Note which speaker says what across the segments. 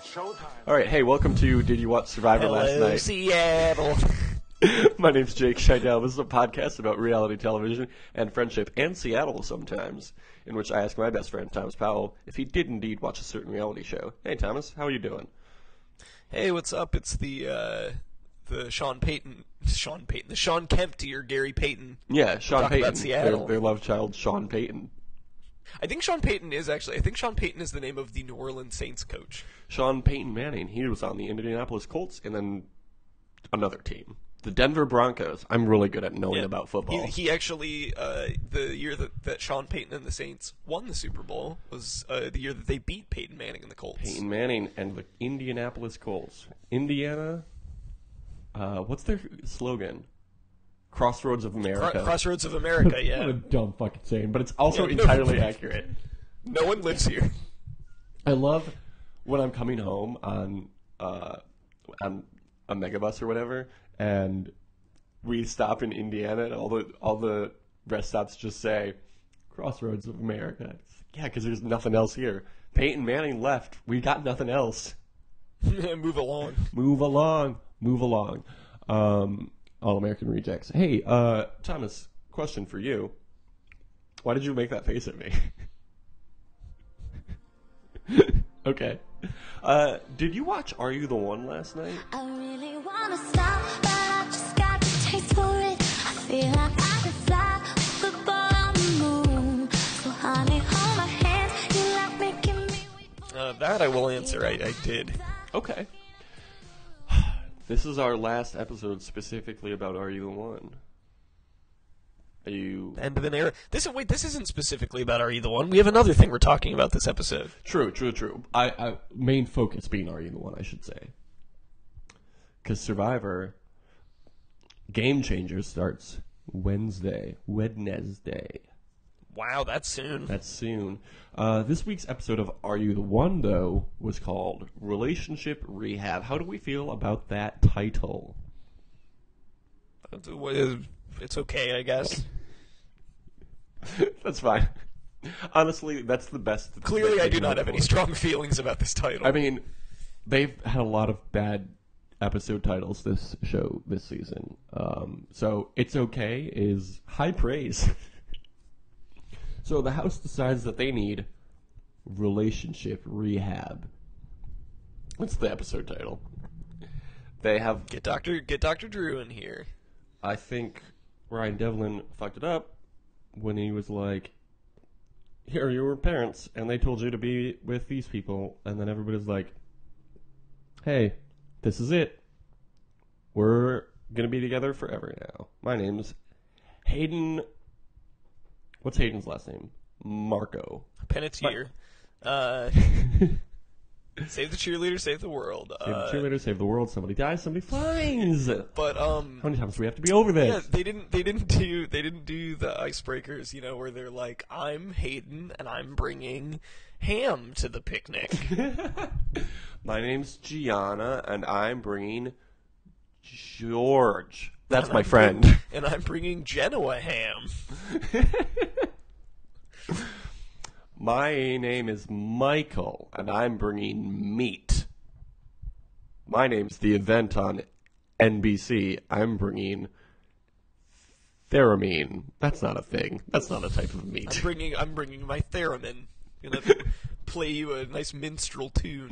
Speaker 1: All right, hey, welcome to Did You Watch Survivor Last
Speaker 2: Hello,
Speaker 1: Night?
Speaker 2: Seattle.
Speaker 1: My name's Jake Scheidel. This is a podcast about reality television and friendship and Seattle sometimes, in which I ask my best friend, Thomas Powell, if he did indeed watch a certain reality show. Hey, Thomas, how are you doing?
Speaker 2: Hey, what's up? It's the Sean Kemp to your Gary Payton.
Speaker 1: Yeah, Sean
Speaker 2: Talk
Speaker 1: Payton.
Speaker 2: about Seattle.
Speaker 1: Their love child, Sean Payton.
Speaker 2: I think Sean Payton is the name of the New Orleans Saints coach.
Speaker 1: Sean Payton Manning. He was on the Indianapolis Colts and then another team. The Denver Broncos. I'm really good at knowing about football.
Speaker 2: He actually, the year that Sean Payton and the Saints won the Super Bowl was the year that they beat Peyton Manning and the Colts.
Speaker 1: Peyton Manning and the Indianapolis Colts. Indiana, what's their slogan? Crossroads of America.
Speaker 2: Crossroads of America, yeah.
Speaker 1: What a dumb fucking saying, but it's also
Speaker 2: Yeah,
Speaker 1: entirely accurate.
Speaker 2: No one lives here.
Speaker 1: I love when I'm coming home on a megabus or whatever, and we stop in Indiana, and all the rest stops just say Crossroads of America. Yeah, because there's nothing else here. Peyton Manning left. We got nothing else.
Speaker 2: Move along.
Speaker 1: Move along. Move along. All-American rejects. Hey, Thomas, question for you. Why did you make that face at me? Okay. Did you watch Are You the One last night?
Speaker 3: I really wanna stop, but I just got the taste for it. I feel like I could fly with the ball on the moon. So honey, hold my hand, you like making me weak.
Speaker 2: That I will answer. I did.
Speaker 1: Okay. This is our last episode specifically about Are You the One? Are you...
Speaker 2: End of an era. This isn't specifically about Are You the One? We have another thing we're talking about this episode.
Speaker 1: True. I main focus being Are You the One, I should say. Because Survivor Game Changer starts Wednesday.
Speaker 2: Wow, that's soon.
Speaker 1: That's soon. This week's episode of Are You the One, though, was called Relationship Rehab. How do we feel about that title?
Speaker 2: It's okay, I guess.
Speaker 1: That's fine. Honestly, that's the best.
Speaker 2: Clearly, I do not have any strong feelings about this title.
Speaker 1: I mean, they've had a lot of bad episode titles this season. So It's Okay is high praise. So the house decides that they need relationship rehab. What's the episode title? They have...
Speaker 2: Get Dr. Drew in here.
Speaker 1: I think Ryan Devlin fucked it up when he was like, here are your parents, and they told you to be with these people, and then everybody's like, hey, this is it. We're going to be together forever now. My name's Hayden... What's Hayden's last name? Marco.
Speaker 2: Penetier. Save the cheerleader, save the world.
Speaker 1: Save the cheerleader, save the world. Somebody dies, somebody finds.
Speaker 2: But
Speaker 1: how many times do we have to be over this?
Speaker 2: Yeah, they didn't do the icebreakers, where they're like, I'm Hayden and I'm bringing ham to the picnic.
Speaker 1: My name's Gianna and I'm bringing George. That's my friend.
Speaker 2: And I'm bringing Genoa ham.
Speaker 1: My name is Michael, and I'm bringing meat. My name's The Event on NBC. I'm bringing theremin. That's not a thing. That's not a type of meat.
Speaker 2: I'm bringing my theremin. Gonna play you a nice minstrel tune.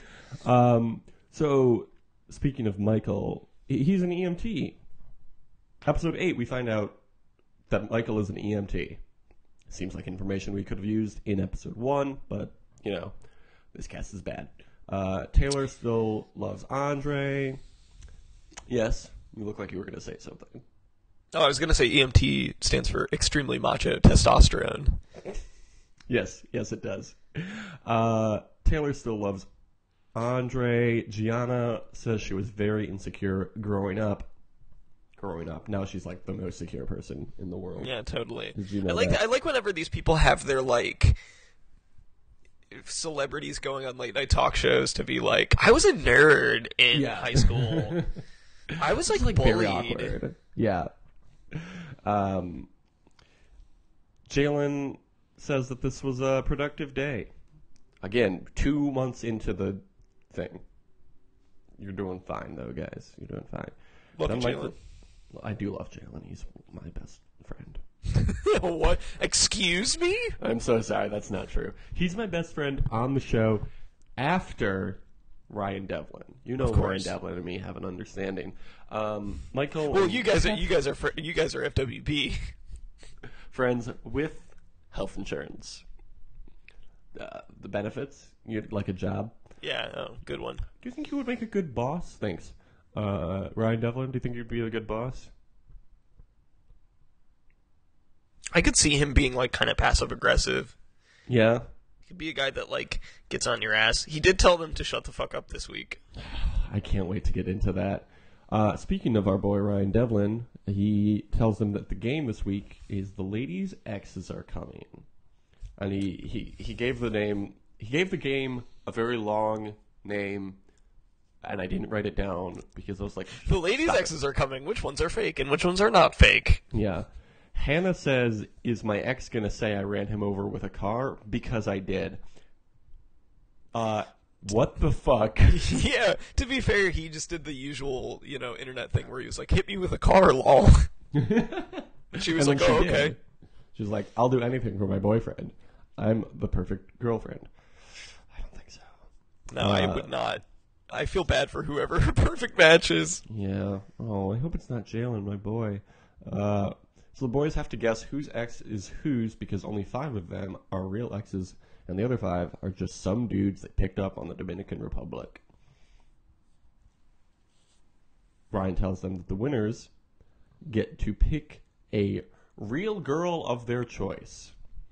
Speaker 1: So, speaking of Michael, he's an EMT. Episode 8, we find out that Michael is an EMT. Seems like information we could have used in episode 1, but, this cast is bad. Taylor still loves Andre. Yes, you look like you were going to say something.
Speaker 2: Oh, I was going to say EMT stands for extremely macho testosterone.
Speaker 1: Yes, it does. Taylor still loves Andre. Gianna says she was very insecure growing up. Now she's like the most secure person in the world.
Speaker 2: Yeah, totally.
Speaker 1: Did you know
Speaker 2: I like whenever these people have their like celebrities going on late night talk shows to be like, I was a nerd in high school. I was like bullied.
Speaker 1: Very awkward. Yeah. Jaylan says that this was a productive day. Again, 2 months into the thing. You're doing fine, though, guys. You're doing fine.
Speaker 2: Love you,
Speaker 1: Then
Speaker 2: Jaylan.
Speaker 1: Well, I do love Jaylan. He's my best friend.
Speaker 2: What? Excuse me?
Speaker 1: I'm so sorry. That's not true. He's my best friend on the show after Ryan Devlin. You know, Ryan Devlin and me have an understanding. Michael.
Speaker 2: Well, you guys are FWB.
Speaker 1: Friends with health insurance. The benefits. You'd like a job.
Speaker 2: Yeah, oh, good one.
Speaker 1: Do you think you would make a good boss? Thanks. Ryan Devlin, do you think you'd be a good boss?
Speaker 2: I could see him being, like, kind of passive-aggressive.
Speaker 1: Yeah.
Speaker 2: He could be a guy that, like, gets on your ass. He did tell them to shut the fuck up this week.
Speaker 1: I can't wait to get into that. Speaking of our boy Ryan Devlin, he tells them that the game this week is the ladies' exes are coming. And he gave the name... He gave the game a very long name, and I didn't write it down because I was like...
Speaker 2: The ladies' exes are coming. Which ones are fake and which ones are not fake?
Speaker 1: Yeah. Hannah says, is my ex going to say I ran him over with a car? Because I did. What the fuck?
Speaker 2: Yeah, to be fair, he just did the usual, internet thing where he was like, hit me with a car, lol. She was like, oh, okay.
Speaker 1: She was like, I'll do anything for my boyfriend. I'm the perfect girlfriend. I don't think so.
Speaker 2: No, I would not. I feel bad for whoever her perfect match is.
Speaker 1: Yeah. Oh, I hope it's not Jaylan, my boy. So the boys have to guess whose ex is whose because only 5 of them are real exes, and the other 5 are just some dudes they picked up on the Dominican Republic. Ryan tells them that the winners get to pick a real girl of their choice.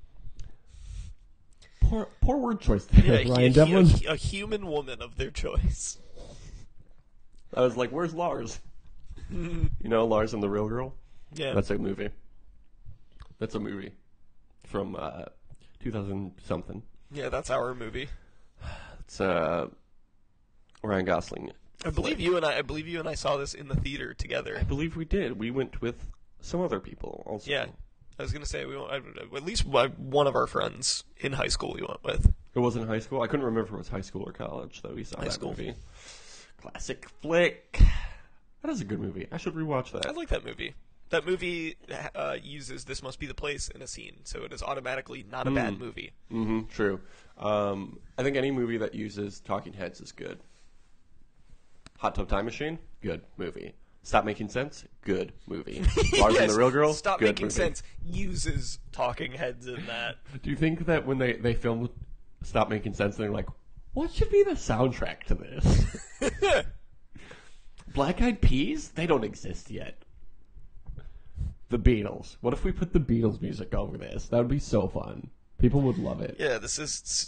Speaker 1: Poor word choice there, Ryan Devlin.
Speaker 2: A human woman of their choice.
Speaker 1: I was like, where's Lars? You know, Lars and the Real Girl?
Speaker 2: Yeah.
Speaker 1: That's a movie. That's a movie from 2000-something.
Speaker 2: Yeah, that's our movie.
Speaker 1: It's Ryan Gosling.
Speaker 2: I believe you and I saw this in the theater together.
Speaker 1: I believe we did. We went with some other people also.
Speaker 2: Yeah. I was going to say, at least one of our friends in high school we went with.
Speaker 1: It wasn't high school? I couldn't remember if it was high school or college, though. We saw that
Speaker 2: school.
Speaker 1: movie. Classic flick. That is a good movie. I should rewatch that.
Speaker 2: I like that movie. That movie uses This Must Be the Place in a scene, so it is automatically not a bad movie.
Speaker 1: Mm-hmm, true. I think any movie that uses talking heads is good. Hot Tub Time Machine? Good movie. Stop Making Sense? Good movie. Lars and the Real Girl?
Speaker 2: Stop
Speaker 1: good
Speaker 2: Making
Speaker 1: movie.
Speaker 2: Sense uses talking heads in that.
Speaker 1: Do you think that when they filmed Stop Making Sense, they're like, what should be the soundtrack to this? Black Eyed Peas? They don't exist yet. The Beatles. What if we put the Beatles music over this? That would be so fun. People would love it.
Speaker 2: Yeah, this is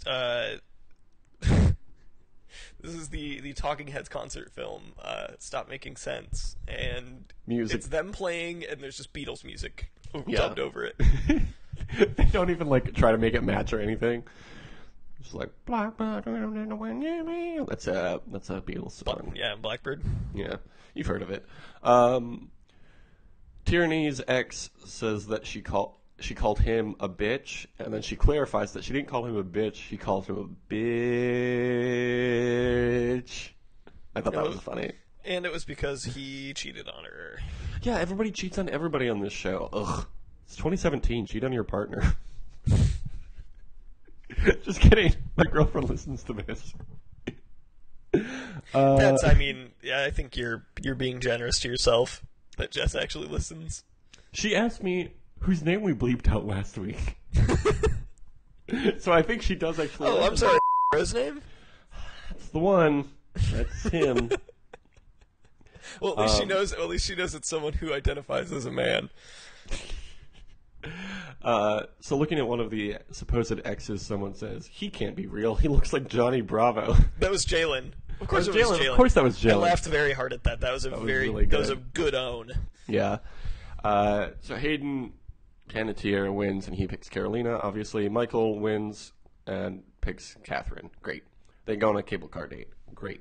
Speaker 2: this is the Talking Heads concert film, Stop Making Sense, and
Speaker 1: Music.
Speaker 2: it's them playing, and there's just Beatles music
Speaker 1: Yeah.
Speaker 2: dubbed over it.
Speaker 1: They don't even try to make it match or anything. Just like Blackbird in the wind, yeah. That's a Beatles song.
Speaker 2: Yeah, Blackbird.
Speaker 1: Yeah, you've heard of it. Tierney's ex says that she called him a bitch, and then she clarifies that she didn't call him a bitch. She called him a bitch. I thought that was funny.
Speaker 2: And it was because he cheated on her.
Speaker 1: Yeah, everybody cheats on everybody on this show. Ugh. It's 2017. Cheat on your partner. Just kidding. My girlfriend listens to this.
Speaker 2: I think you're being generous to yourself that Jess actually listens.
Speaker 1: She asked me whose name we bleeped out last week. So I think she does actually.
Speaker 2: Oh, I'm sorry. His name?
Speaker 1: That's the one. That's him.
Speaker 2: Well, at least she knows. At least she knows it's someone who identifies as a man.
Speaker 1: So looking at one of the supposed exes, someone says he can't be real. He looks like Johnny Bravo.
Speaker 2: That was Jaylan. Of course,
Speaker 1: it
Speaker 2: was
Speaker 1: was
Speaker 2: Jaylan.
Speaker 1: Of course, that was Jaylan.
Speaker 2: I laughed very hard at that. That was a good own.
Speaker 1: Yeah. So Hayden Panettiere wins, and he picks Carolina. Obviously, Michael wins and picks Catherine. Great. They go on a cable car date. Great.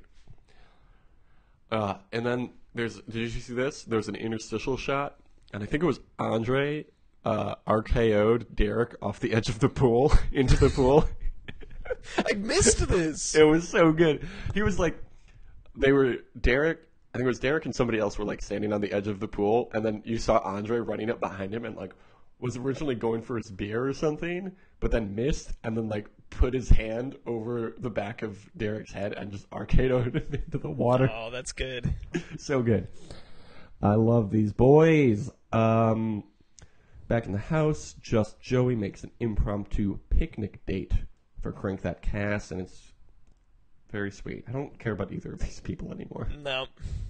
Speaker 1: And then did you see this? There's an interstitial shot, and I think it was Andre RKO'd Derek off the edge of the pool into the pool.
Speaker 2: I missed this.
Speaker 1: It was so good. He was like, Derek, I think it was Derek and somebody else were like standing on the edge of the pool, and then you saw Andre running up behind him and like was originally going for his beer or something, but then missed, and then like put his hand over the back of Derek's head and just RKO'd him into the water.
Speaker 2: Oh, that's good.
Speaker 1: So good. I love these boys. Back in the house, just Joey makes an impromptu picnic date for Crank That Cass, and it's very sweet. I don't care about either of these people anymore.
Speaker 2: No.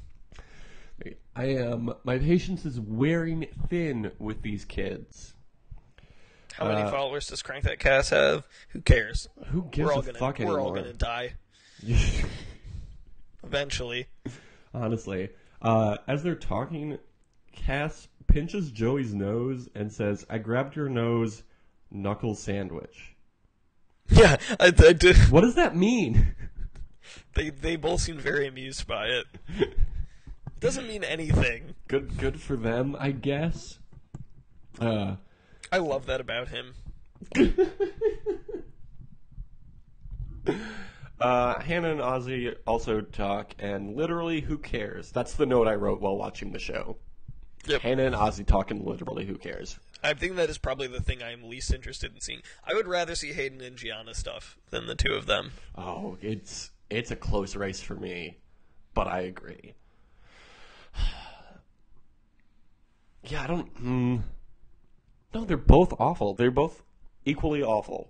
Speaker 1: My patience is wearing thin with these kids.
Speaker 2: How many followers does Crank That Cass have? Who cares?
Speaker 1: Who gives a fuck anymore?
Speaker 2: We're all gonna die. Eventually.
Speaker 1: Honestly. As they're talking, Cass pinches Joey's nose and says, "I grabbed your nose, knuckle sandwich."
Speaker 2: Yeah, I did.
Speaker 1: What does that mean?
Speaker 2: They both seem very amused by it. It doesn't mean anything.
Speaker 1: Good for them, I guess.
Speaker 2: I love that about him.
Speaker 1: Hannah and Ozzy also talk, and literally, who cares? That's the note I wrote while watching the show.
Speaker 2: Yep.
Speaker 1: Hannah and Ozzy talking, literally, who cares?
Speaker 2: I think that is probably the thing I'm least interested in seeing. I would rather see Hayden and Gianna stuff than the two of them.
Speaker 1: Oh, it's a close race for me, but I agree. Yeah, I don't... No, they're both awful. They're both equally awful.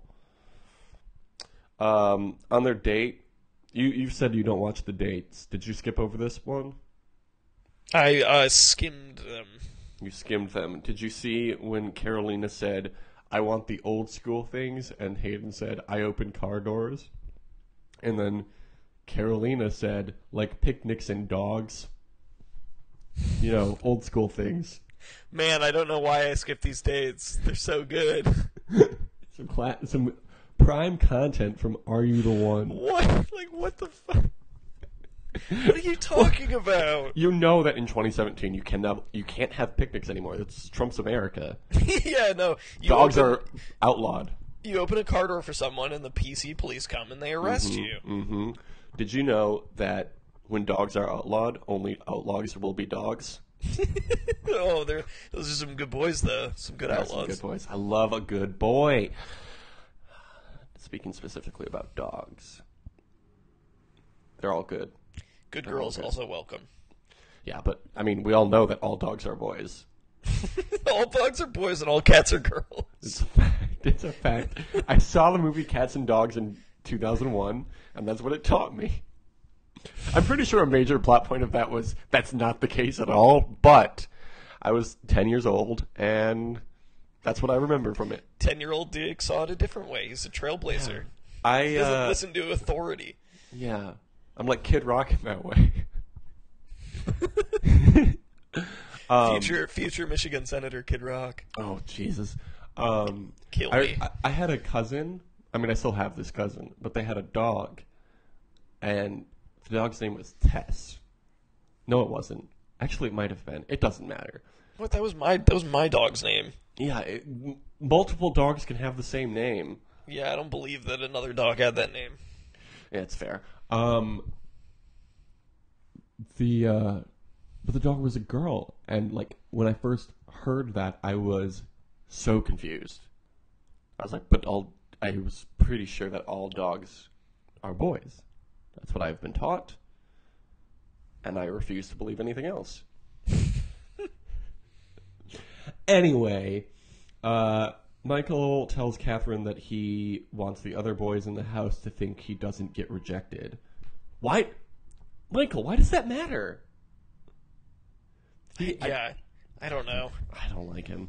Speaker 1: On their date, you said you don't watch the dates. Did you skip over this one?
Speaker 2: I skimmed them.
Speaker 1: You skimmed them. Did you see when Carolina said, "I want the old school things," and Hayden said, "I open car doors"? And then Carolina said, "Like picnics and dogs." You know, old school things.
Speaker 2: Man, I don't know why I skipped these dates. They're so good.
Speaker 1: Some prime content from Are You the One?
Speaker 2: What? Like, what the fuck? What are you talking about?
Speaker 1: You know that in 2017 you can't have picnics anymore. It's Trump's America.
Speaker 2: Yeah, no.
Speaker 1: Dogs are outlawed.
Speaker 2: You open a car door for someone and the PC police come and they arrest you.
Speaker 1: Mm-hmm. Did you know that when dogs are outlawed, only outlaws will be dogs?
Speaker 2: Oh, those are some good boys, though. Some good outlaws.
Speaker 1: Some good boys. I love a good boy. Speaking specifically about dogs, they're all good.
Speaker 2: Good girls also welcome.
Speaker 1: Yeah, but, I mean, we all know that all dogs are boys.
Speaker 2: All dogs are boys and all cats are girls.
Speaker 1: It's a fact. It's a fact. I saw the movie Cats and Dogs in 2001, and that's what it taught me. I'm pretty sure a major plot point of that was that's not the case at all, but I was 10 years old, and that's what I remember from it.
Speaker 2: 10-year-old Dick saw it a different way. He's a trailblazer.
Speaker 1: Yeah.
Speaker 2: He doesn't listen to authority.
Speaker 1: Yeah. I'm like Kid Rock in that way.
Speaker 2: Future Michigan Senator Kid Rock.
Speaker 1: Oh, Jesus.
Speaker 2: Kill me.
Speaker 1: I had a cousin. I mean, I still have this cousin, but they had a dog, and the dog's name was Tess. No, it wasn't. Actually, it might have been. It doesn't matter.
Speaker 2: What? That was my dog's name.
Speaker 1: Yeah, multiple dogs can have the same name.
Speaker 2: Yeah, I don't believe that another dog had that name.
Speaker 1: Yeah, it's fair. But the dog was a girl, and like when I first heard that, I was so confused. I was like, I was pretty sure that all dogs are boys. That's what I've been taught, and I refuse to believe anything else. Anyway, Michael tells Catherine that he wants the other boys in the house to think he doesn't get rejected. Why? Michael, why does that matter?
Speaker 2: I don't know.
Speaker 1: I don't like him.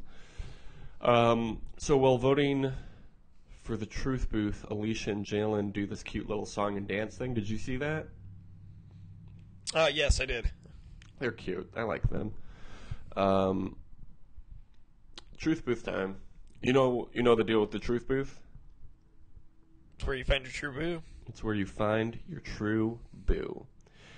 Speaker 1: So while voting for the Truth Booth, Alicia and Jaylan do this cute little song and dance thing. Did you see that?
Speaker 2: Yes, I did.
Speaker 1: They're cute. I like them. Truth Booth time. You know the deal with the Truth Booth?
Speaker 2: It's where you find your true boo.
Speaker 1: It's where you find your true boo.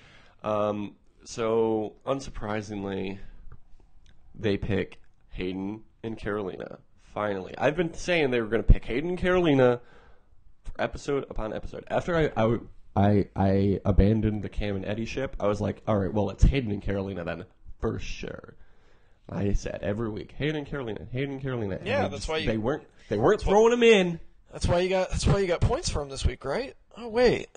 Speaker 1: So, unsurprisingly, they pick Hayden and Carolina. Finally. I've been saying they were going to pick Hayden and Carolina episode upon episode. After I abandoned the Cam and Eddie ship, I was like, all right, well, it's Hayden and Carolina then, for sure. I said every week, Hayden and Carolina, Hayden and Carolina.
Speaker 2: Yeah,
Speaker 1: and
Speaker 2: that's why
Speaker 1: they weren't throwing them in.
Speaker 2: That's why you got points for him this week, right? Oh wait,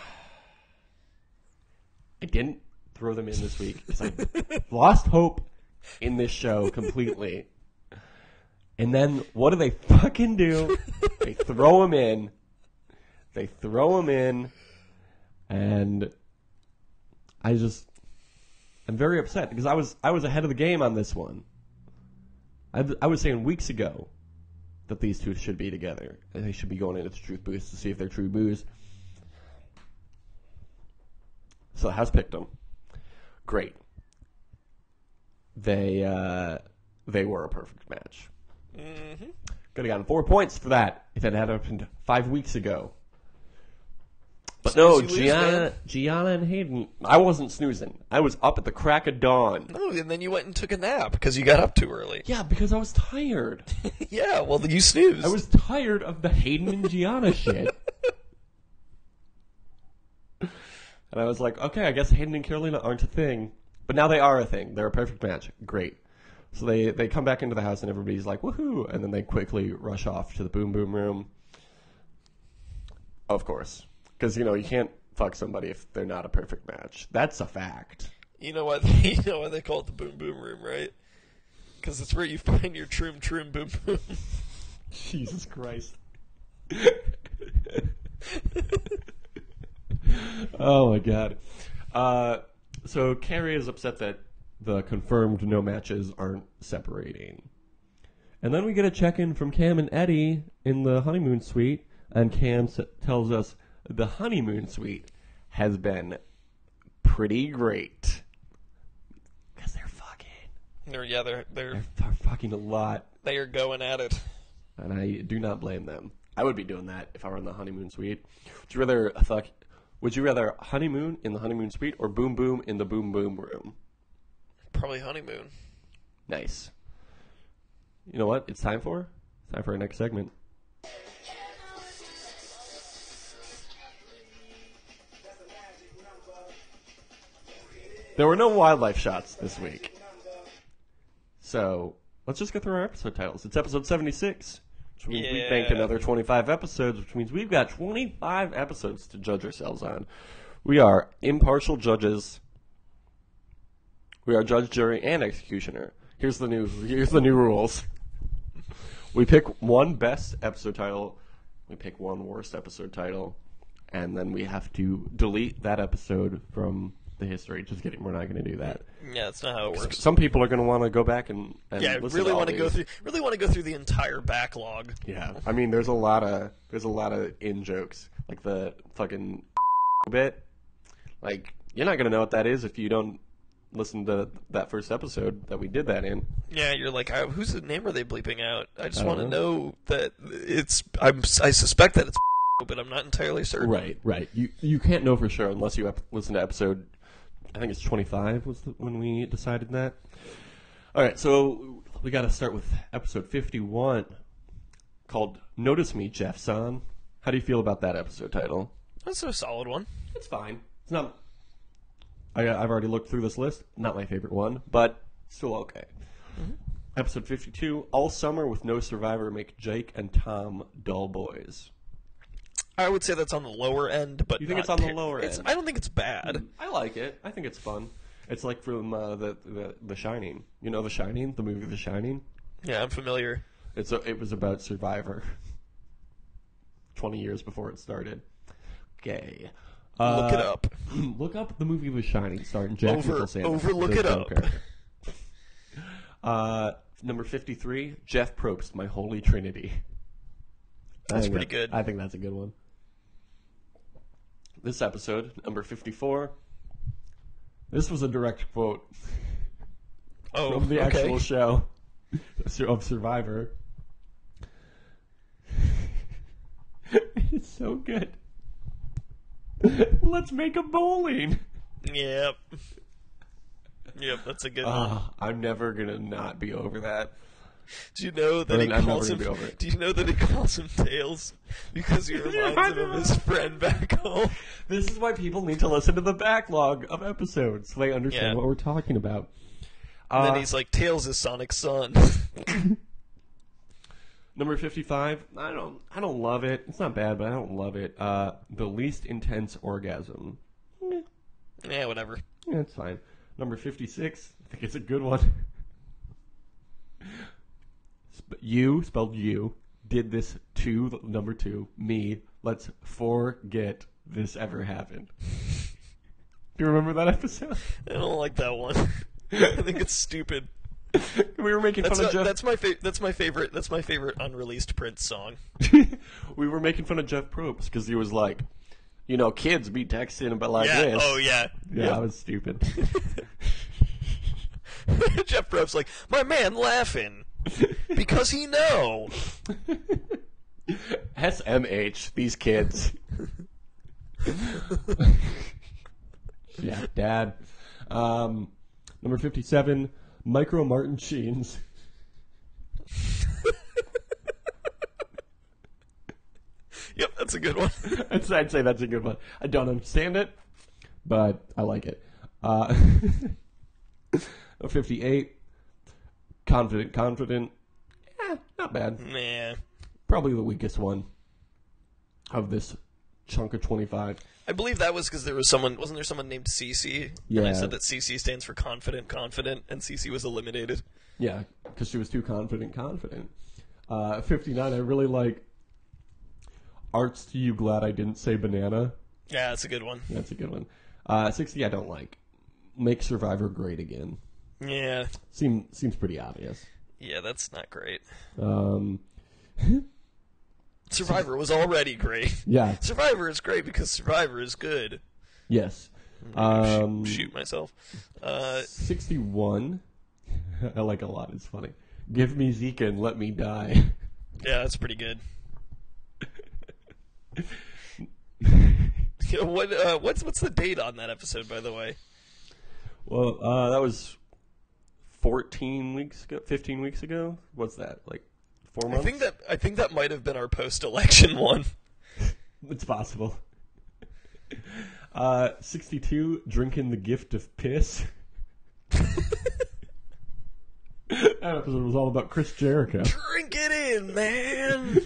Speaker 1: I didn't throw them in this week because I lost hope in this show completely. And then what do they fucking do? They throw them in. And I'm very upset because I was ahead of the game on this one. I was saying weeks ago that these two should be together. And they should be going into the Truth Boost to see if they're true boos. So the house picked them. Great. They were a perfect match.
Speaker 2: Mm-hmm.
Speaker 1: Could have gotten 4 points for that if it had happened 5 weeks ago. But no, Gianna and Hayden, I wasn't snoozing. I was up at the crack of dawn.
Speaker 2: No, and then you went and took a nap because you got up too early.
Speaker 1: Yeah, because I was tired.
Speaker 2: Yeah, well, you snoozed.
Speaker 1: I was tired of the Hayden and Gianna shit. And I was like, okay, I guess Hayden and Carolina aren't a thing. But now they are a thing. They're a perfect match. Great. So they come back into the house and everybody's like, woohoo! And then they quickly rush off to the boom boom room. Of course. Because, you can't fuck somebody if they're not a perfect match. That's a fact.
Speaker 2: You know what they call it the boom boom room, right? Because it's where you find your trim boom boom.
Speaker 1: Jesus Christ. Oh my god. So Carrie is upset that the confirmed no matches aren't separating. And then we get a check-in from Cam and Eddie in the honeymoon suite, and Cam tells us the honeymoon suite has been pretty great. Because they're fucking.
Speaker 2: They're
Speaker 1: fucking a lot.
Speaker 2: They are going at it.
Speaker 1: And I do not blame them. I would be doing that if I were in the honeymoon suite. Would you rather honeymoon in the honeymoon suite or boom boom in the boom boom room?
Speaker 2: Probably honeymoon.
Speaker 1: Nice. You know what? It's time for our next segment. There were no wildlife shots this week. So, let's just go through our episode titles. It's episode 76, which means we banked another 25 episodes, which means we've got 25 episodes to judge ourselves on. We are impartial judges. We are judge, jury, and executioner. Here's the new rules. We pick one best episode title, we pick one worst episode title, and then we have to delete that episode from the history. Just kidding, we're not going to do that.
Speaker 2: Yeah, that's not how it works.
Speaker 1: Some people are going to want to go back and listen
Speaker 2: really
Speaker 1: to
Speaker 2: want to
Speaker 1: these.
Speaker 2: go through the entire backlog.
Speaker 1: Yeah, I mean, there's a lot of in jokes, like the fucking bit. Like, you're not going to know what that is if you don't listen to that first episode that we did that in.
Speaker 2: Yeah, you're like, whose name are they bleeping out? I just want to know that it's. I suspect that it's, but I'm not entirely certain.
Speaker 1: Right. You can't know for sure unless you listen to episode. I think it's 25 was when we decided that. All right, so we got to start with episode 51, called "Notice Me, Jeff-san." How do you feel about that episode title?
Speaker 2: That's a solid one.
Speaker 1: It's fine. It's not. I've already looked through this list. Not my favorite one, but still okay. Mm-hmm. Episode 52, "All Summer with No Survivor Make Jake and Tom Dull Boys."
Speaker 2: I would say that's on the lower end, but
Speaker 1: you think it's on the lower end?
Speaker 2: I don't think it's bad.
Speaker 1: I like it. I think it's fun. It's like from the Shining. You know The Shining, the movie The Shining.
Speaker 2: Yeah, I'm familiar.
Speaker 1: It was about Survivor. 20 years before it started. Okay.
Speaker 2: Look it up.
Speaker 1: Look up the movie The Shining, starring Jack Nicholson.
Speaker 2: Look it up.
Speaker 1: Number 53, Jeff Probst, My Holy Trinity.
Speaker 2: That's pretty good.
Speaker 1: I think that's a good one. This episode, number 54, this was a direct quote from the actual show of Survivor. It's so good. Let's make a bowling.
Speaker 2: Yep, that's a good one.
Speaker 1: I'm never going to not be over that.
Speaker 2: Do you know that
Speaker 1: But
Speaker 2: he
Speaker 1: I'm
Speaker 2: calls
Speaker 1: never
Speaker 2: him?
Speaker 1: gonna be over it.
Speaker 2: Do you know that he calls him Tails because he reminds him of his friend back home?
Speaker 1: This is why people need to listen to the backlog of episodes so they understand
Speaker 2: Yeah.
Speaker 1: what we're talking about.
Speaker 2: And then he's like, Tails is Sonic's son.
Speaker 1: Number 55. I don't love it. It's not bad, but I don't love it. The least intense orgasm.
Speaker 2: Yeah, whatever.
Speaker 1: Yeah, it's fine. Number 56. I think it's a good one. You, spelled you, did this to number 2, me. Let's forget this ever happened. Do you remember that episode?
Speaker 2: I don't like that one. I think it's stupid.
Speaker 1: We were making fun of Jeff.
Speaker 2: That's my favorite. That's my favorite unreleased Prince song.
Speaker 1: We were making fun of Jeff Probst because he was like, kids be texting about like
Speaker 2: Yeah.
Speaker 1: this.
Speaker 2: Oh yeah.
Speaker 1: Yeah, that was stupid.
Speaker 2: Jeff Probst's like, my man laughing because he know.
Speaker 1: SMH, these kids. Yeah, Dad. Number 57, Micro Martin Sheens.
Speaker 2: Yep, that's a good one.
Speaker 1: I'd say that's a good one. I don't understand it, but I like it. 58, Confident. Not bad.
Speaker 2: Nah.
Speaker 1: Probably the weakest one of this chunk of 25.
Speaker 2: I believe that was because wasn't there someone named Cece?
Speaker 1: Yeah.
Speaker 2: And I said that Cece stands for confident, and Cece was eliminated.
Speaker 1: Yeah, because she was too confident. 59, I really like Arts to You Glad I Didn't Say Banana.
Speaker 2: Yeah, that's a good one.
Speaker 1: That's a good one. 60, I don't like. Make Survivor Great Again.
Speaker 2: Yeah.
Speaker 1: Seems pretty obvious.
Speaker 2: Yeah, that's not great.
Speaker 1: Um,
Speaker 2: Survivor was already great.
Speaker 1: yeah,
Speaker 2: Survivor is great because Survivor is good.
Speaker 1: yes.
Speaker 2: Shoot myself.
Speaker 1: 61, I like a lot. It's funny. Give me Zika and let me die.
Speaker 2: Yeah, that's pretty good. What's the date on that episode, by the way?
Speaker 1: Well, that was 14 weeks ago, 15 weeks ago. What's that? Like 4 months?
Speaker 2: I think that might have been our post-election one.
Speaker 1: It's possible. 62, Drinking the Gift of Piss. That episode was all about Chris Jericho.
Speaker 2: Drink it in, man.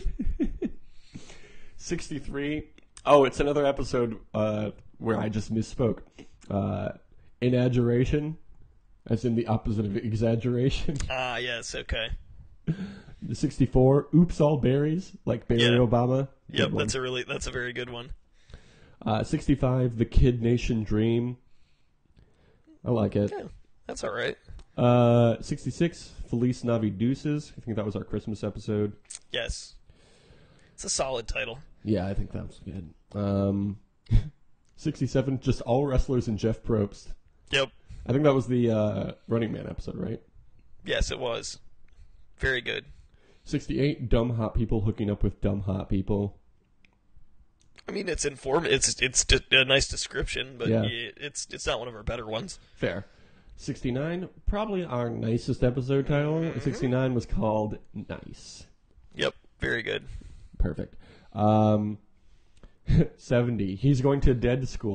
Speaker 1: 63. Oh, it's another episode where I just misspoke. Inaduration, as in the opposite of exaggeration.
Speaker 2: Ah, yes, okay.
Speaker 1: 64. Oops, all berries, like Barry
Speaker 2: Yeah.
Speaker 1: Obama. Good
Speaker 2: Yep,
Speaker 1: one.
Speaker 2: that's a very good one.
Speaker 1: 65. The Kid Nation Dream. I like it.
Speaker 2: Yeah, that's all right.
Speaker 1: 66. Feliz Navi Deuces. I think that was our Christmas episode.
Speaker 2: Yes. It's a solid title.
Speaker 1: Yeah, I think that was good. 67. Just all wrestlers and Jeff Probst.
Speaker 2: Yep.
Speaker 1: I think that was the Running Man episode, right?
Speaker 2: Yes, it was. Very good.
Speaker 1: 68. Dumb hot people hooking up with dumb hot people.
Speaker 2: I mean, it's It's a nice description, but
Speaker 1: Yeah.
Speaker 2: it's not one of our better ones.
Speaker 1: Fair. 69. Probably our nicest episode title. 69 was called Nice.
Speaker 2: Yep. Very good.
Speaker 1: Perfect. 70. He's going to dead school.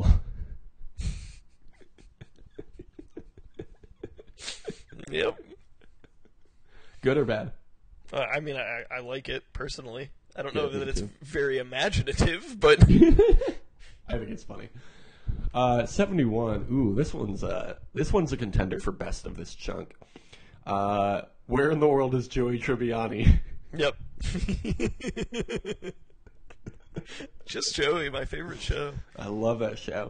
Speaker 2: Yep.
Speaker 1: Good or bad?
Speaker 2: I mean, I like it personally. I don't
Speaker 1: Yeah,
Speaker 2: know
Speaker 1: me
Speaker 2: that it's
Speaker 1: too.
Speaker 2: very imaginative, but
Speaker 1: I think it's funny. 71. Ooh, this one's a contender for best of this chunk. Where in the world is Joey Tribbiani?
Speaker 2: yep. Just Joey, my favorite show.
Speaker 1: I love that show.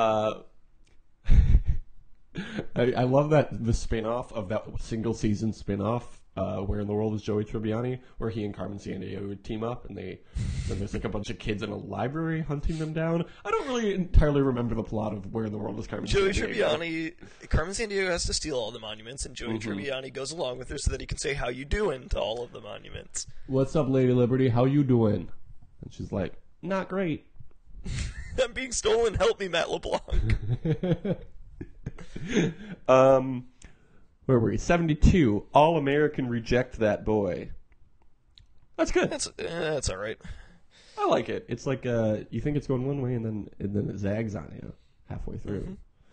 Speaker 1: I love that the spin-off of that single season spin-off, Where in the World is Joey Tribbiani, where he and Carmen Sandiego would team up, and there's like a bunch of kids in a library hunting them down. I don't really entirely remember the plot of Where in the World is Carmen
Speaker 2: Joey
Speaker 1: Sandiego.
Speaker 2: Carmen Sandiego has to steal all the monuments, and Joey Tribbiani goes along with her so that he can say "How you doing" to all of the monuments.
Speaker 1: What's up, Lady Liberty? How you doing? And she's like, not great.
Speaker 2: I'm being stolen. Help me, Matt LeBlanc.
Speaker 1: Where were we? 72. All American Reject That Boy. That's good.
Speaker 2: That's all right.
Speaker 1: I like it. It's like you think it's going one way, and then it zags on you halfway through.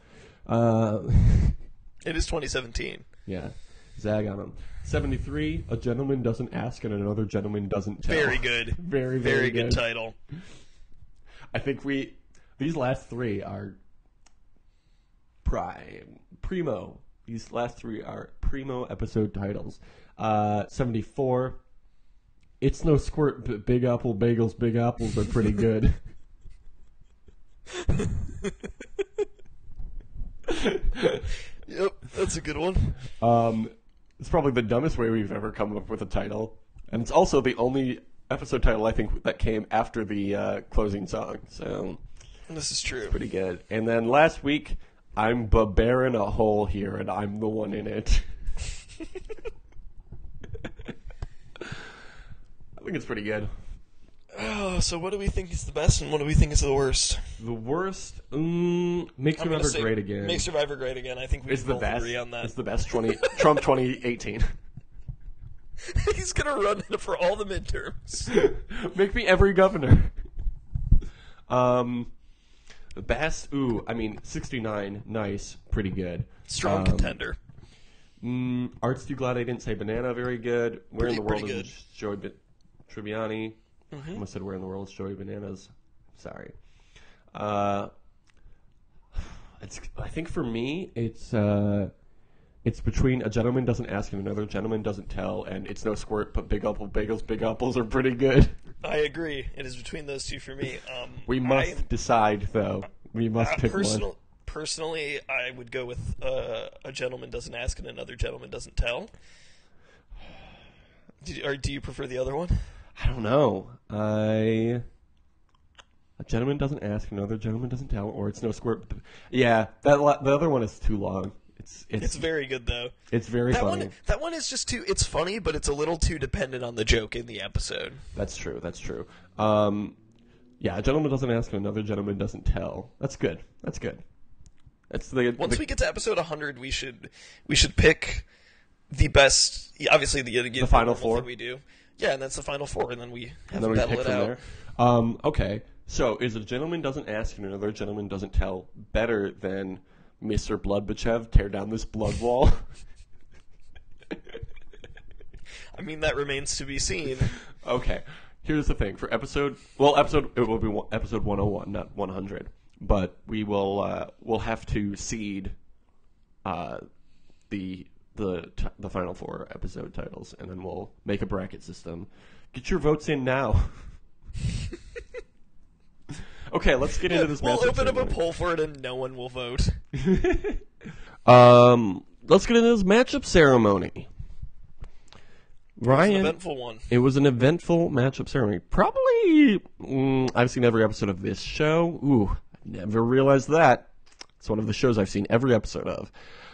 Speaker 2: It is 2017.
Speaker 1: Yeah, zag on them. 73. A Gentleman Doesn't Ask and Another Gentleman Doesn't Tell.
Speaker 2: Very good.
Speaker 1: Very
Speaker 2: good title.
Speaker 1: I think these last three are primo. These last three are primo episode titles. 74. It's No Squirt, but Big Apple Bagels, Big Apples are pretty good.
Speaker 2: Yep, that's a good one.
Speaker 1: It's probably the dumbest way we've ever come up with a title. And it's also the only episode title, I think, that came after the closing song. So
Speaker 2: This is true.
Speaker 1: pretty good. And then last week, I'm bearing a hole here, and I'm the one in it. I think it's pretty good.
Speaker 2: Oh, so what do we think is the best, and what do we think is the worst?
Speaker 1: The worst, Make Survivor Great Again.
Speaker 2: Make Survivor Great Again. I think we
Speaker 1: It's the
Speaker 2: both
Speaker 1: best.
Speaker 2: agree on that.
Speaker 1: It's the best. Trump 2018.
Speaker 2: He's gonna run for all the midterms.
Speaker 1: Make me every governor. The best. 69. Nice. Pretty good.
Speaker 2: Strong contender.
Speaker 1: Art's Too Glad I Didn't Say Banana. Very good. Where in the World
Speaker 2: pretty
Speaker 1: is Joey Tribbiani?
Speaker 2: Mm-hmm.
Speaker 1: I almost said Where in the World is Joey Bananas. Sorry. I think for me, it's between A Gentleman Doesn't Ask and Another Gentleman Doesn't Tell, and It's No Squirt, but Big Apple Bagels, Big Apples are pretty good.
Speaker 2: I agree. It is between those two for me.
Speaker 1: We must decide, though. We must pick one.
Speaker 2: Personally, I would go with A Gentleman Doesn't Ask and Another Gentleman Doesn't Tell. Do you prefer the other one?
Speaker 1: I don't know. A Gentleman Doesn't Ask, Another Gentleman Doesn't Tell, or It's No Squirt. Yeah, the other one is too long.
Speaker 2: It's very good though.
Speaker 1: It's very funny.
Speaker 2: That one is just too. It's funny, but it's a little too dependent on the joke in the episode.
Speaker 1: That's true. Yeah, A Gentleman Doesn't Ask, Another Gentleman Doesn't Tell. That's good. That's
Speaker 2: Once we get to episode 100, we should pick the best. Obviously, the
Speaker 1: final four
Speaker 2: thing we do. Yeah, and that's the final four, and then we
Speaker 1: pick
Speaker 2: battle it
Speaker 1: from
Speaker 2: out.
Speaker 1: there. Okay, so is A Gentleman Doesn't Ask and Another Gentleman Doesn't Tell better than Mr. Bloodbachev, Tear Down This Blood Wall?
Speaker 2: I mean, that remains to be seen.
Speaker 1: Okay, here's the thing. For it will be episode 101, not 100. But we'll have to seed the final four episode titles, and then we'll make a bracket system. Get your votes in now. Okay, let's get into this matchup.
Speaker 2: We'll open up a poll for it, and no one will vote.
Speaker 1: Let's get into this matchup ceremony. Ryan,
Speaker 2: it was an eventful one.
Speaker 1: It was an eventful matchup ceremony. Probably, I've seen every episode of this show. Ooh, I never realized that. It's one of the shows I've seen every episode of.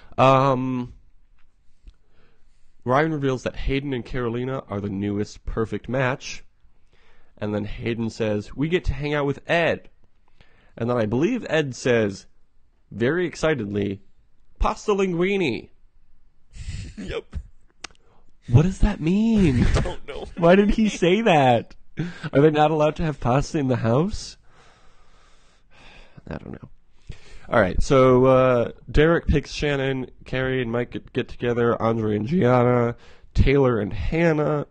Speaker 1: Ryan reveals that Hayden and Carolina are the newest perfect match. And then Hayden says, we get to hang out with Ed. And then I believe Ed says, very excitedly, pasta linguine.
Speaker 2: Yep.
Speaker 1: What does that mean?
Speaker 2: I don't know.
Speaker 1: Why did he say that? Are they not allowed to have pasta in the house? I don't know. All right, so Derek picks Shannon, Carrie and Mike get together, Andre and Gianna, Tyler and Hannah,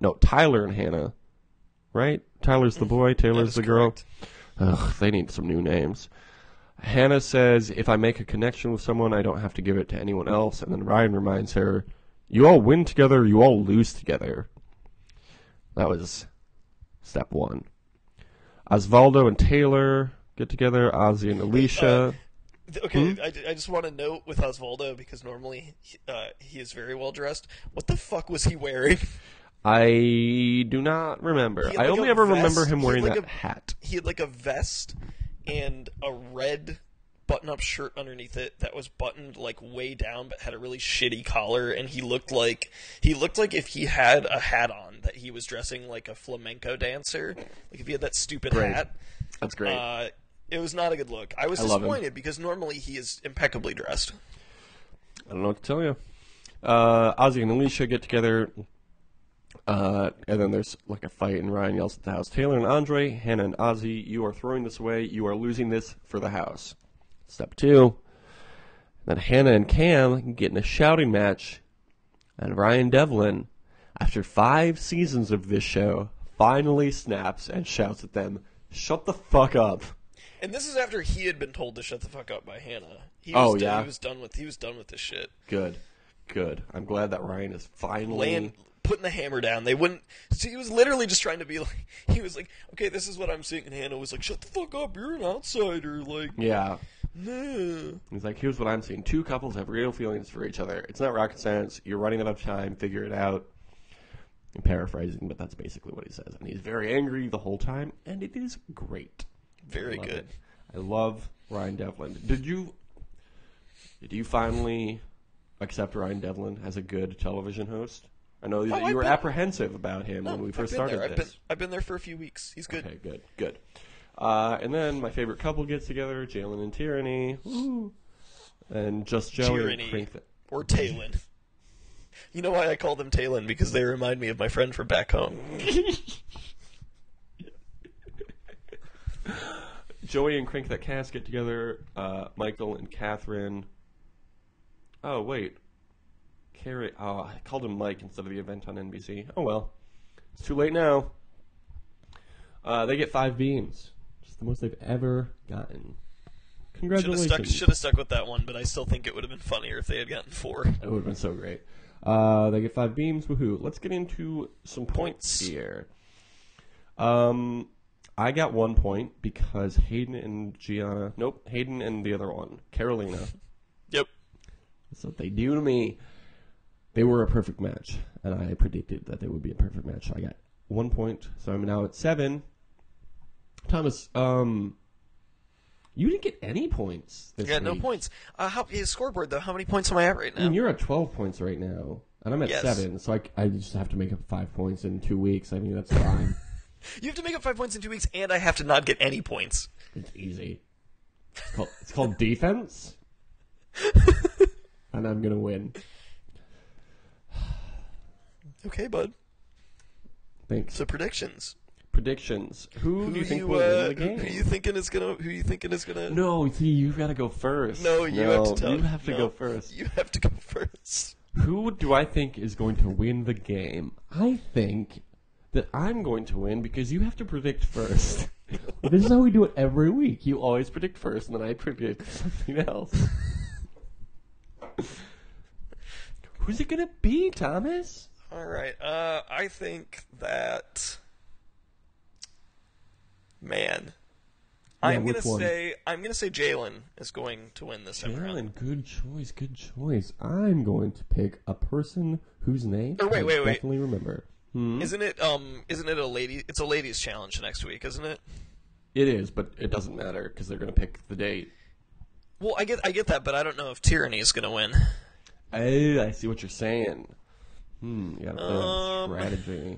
Speaker 1: right? Tyler's the boy, Taylor's the girl.
Speaker 2: Correct.
Speaker 1: Ugh, they need some new names. Hannah says, if I make a connection with someone, I don't have to give it to anyone else. And then Ryan reminds her, you all win together, you all lose together. That was step one. Osvaldo and Taylor get together, Ozzy and Alicia.
Speaker 2: Okay, I just want to note with Osvaldo, because normally he is very well dressed. What the fuck was he wearing?
Speaker 1: I do not remember. I only ever remember him wearing that hat.
Speaker 2: He had like a vest and a red button-up shirt underneath it that was buttoned like way down, but had a really shitty collar. And he looked like if he had a hat on, that he was dressing like a flamenco dancer. Like if he had that stupid hat.
Speaker 1: That's great.
Speaker 2: It was not a good look. I was disappointed because normally he is impeccably dressed.
Speaker 1: I don't know what to tell you. Ozzy and Alicia get together, and then there's like a fight, and Ryan yells at the house, Taylor and Andre, Hannah and Ozzy, you are throwing this away. You are losing this for the house. Step 2. Then Hannah and Cam get in a shouting match, and Ryan Devlin, after 5 seasons of this show, finally snaps and shouts at them, shut the fuck up.
Speaker 2: And this is after he had been told to shut the fuck up by Hannah. He was done with this shit.
Speaker 1: Good. I'm glad that Ryan is finally
Speaker 2: putting the hammer down. They wouldn't. See, he was literally just trying to be like. He was like, "Okay, this is what I'm seeing," and Hannah was like, "Shut the fuck up! You're an outsider." Like,
Speaker 1: yeah.
Speaker 2: Nah.
Speaker 1: He's like, "Here's what I'm seeing. 2 couples have real feelings for each other. It's not rocket science. You're running out of time. Figure it out." I'm paraphrasing, but that's basically what he says. And he's very angry the whole time, and it is great.
Speaker 2: Very good.
Speaker 1: I love Ryan Devlin. Did you finally accept Ryan Devlin as a good television host? I know that you were apprehensive about him when we first started this.
Speaker 2: I've been there for a few weeks. He's good.
Speaker 1: Okay, good. And then my favorite couple gets together, Jaylan and Tyranny. Woo. And just Joey and Crank.
Speaker 2: Or Taylin. You know why I call them Taylin? Because they remind me of my friend from back home.
Speaker 1: Joey and Crank That Cast get together. Michael and Catherine. Oh, wait. Carrie. Oh, I called him Mike instead of the event on NBC. Oh, well. It's too late now. They get 5 beams. Just the most they've ever gotten. Congratulations.
Speaker 2: Should have stuck with that one, but I still think it would have been funnier if they had gotten 4.
Speaker 1: It would have been so great. They get 5 beams. Woohoo. Let's get into some points here. I got 1 point because Hayden and Gianna... Nope, Hayden and the other one, Carolina.
Speaker 2: Yep.
Speaker 1: That's what they do to me. They were a perfect match, and I predicted that they would be a perfect match. So I got 1 point, so I'm now at 7. Thomas, you didn't get any points this week.
Speaker 2: No points. Scoreboard, though, how many points am I at right now?
Speaker 1: I mean, you're at 12 points right now, and I'm at 7, so I just have to make up 5 points in 2 weeks. I mean, that's fine.
Speaker 2: You have to make up 5 points in 2 weeks, and I have to not get any points.
Speaker 1: It's easy. It's called defense, and I'm going to win.
Speaker 2: Okay, bud.
Speaker 1: Thanks.
Speaker 2: So predictions.
Speaker 1: Who do you think will win the game?
Speaker 2: Who you thinking is gonna?
Speaker 1: No, see, you've got to go first.
Speaker 2: No, you have to tell.
Speaker 1: You have to go first.
Speaker 2: You have to go first.
Speaker 1: Who do I think is going to win the game? I think that I'm going to win because you have to predict first. This is how we do it every week. You always predict first, and then I predict something else. Who's it going to be, Thomas?
Speaker 2: All right. I think that... Man. I'm gonna say Jaylan is going to win this time around.
Speaker 1: Good choice. I'm going to pick a person whose name I definitely remember.
Speaker 2: Isn't it a lady? It's a ladies' challenge next week, isn't it?
Speaker 1: It is, but it doesn't matter because they're going to pick the date.
Speaker 2: Well, I get that, but I don't know if Tyranny is going to win.
Speaker 1: Oh, I see what you're saying. You got to play on strategy.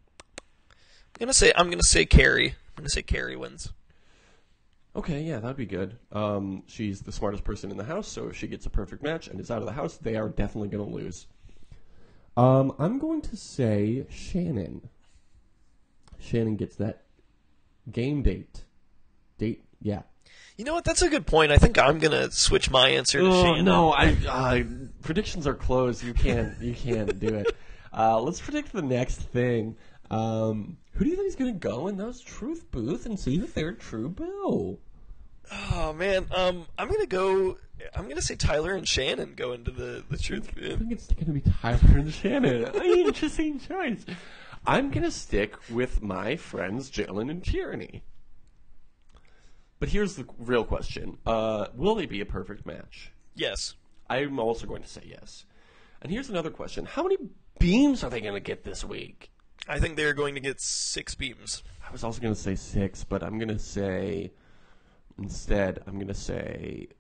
Speaker 2: I'm gonna say Carrie. I'm gonna say Carrie wins.
Speaker 1: Okay, yeah, that'd be good. She's the smartest person in the house, so if she gets a perfect match and is out of the house, they are definitely going to lose. I'm going to say Shannon. Shannon gets that game date. Yeah.
Speaker 2: You know what? That's a good point. I think I'm going to switch my answer to Shannon.
Speaker 1: No, predictions are closed. You can't do it. Let's predict the next thing. Who do you think is going to go in those truth booth and see if they're true boo?
Speaker 2: Oh man, I'm gonna say Tyler and Shannon go into the truth booth.
Speaker 1: I think it's gonna be Tyler and Shannon. Interesting choice. I'm gonna stick with my friends Jaylan and Tyranny. But here's the real question: will they be a perfect match?
Speaker 2: Yes.
Speaker 1: I'm also going to say yes. And here's another question: how many beams are they going to get this week?
Speaker 2: I think they're going to get 6 beams.
Speaker 1: I was also going to say 6, but I'm going to say... Instead, I'm going to say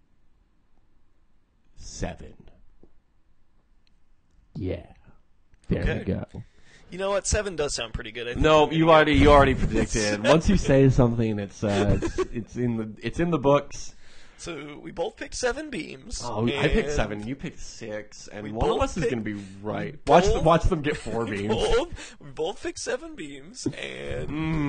Speaker 1: 7. Yeah. There we go.
Speaker 2: You know what? 7 does sound pretty good. I think
Speaker 1: no, you already predicted. Once you say something, it's in the books.
Speaker 2: So we both picked 7 beams.
Speaker 1: Oh, I picked 7. You picked 6, and
Speaker 2: We
Speaker 1: one of
Speaker 2: both
Speaker 1: us is
Speaker 2: picked-
Speaker 1: going to be right.
Speaker 2: we both-
Speaker 1: Watch them get 4 beams.
Speaker 2: We both picked 7 beams, and